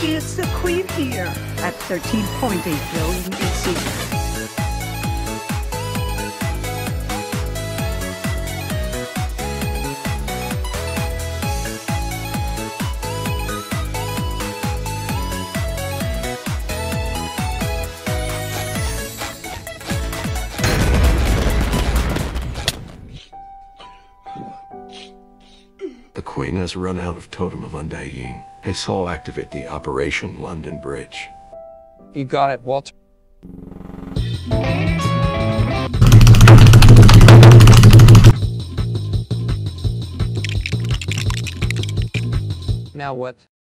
It's the Queen here at 13.8 billion in secret. The Queen has run out of Totem of Undying. I saw activate the Operation London Bridge. You got it, Walter. Now what?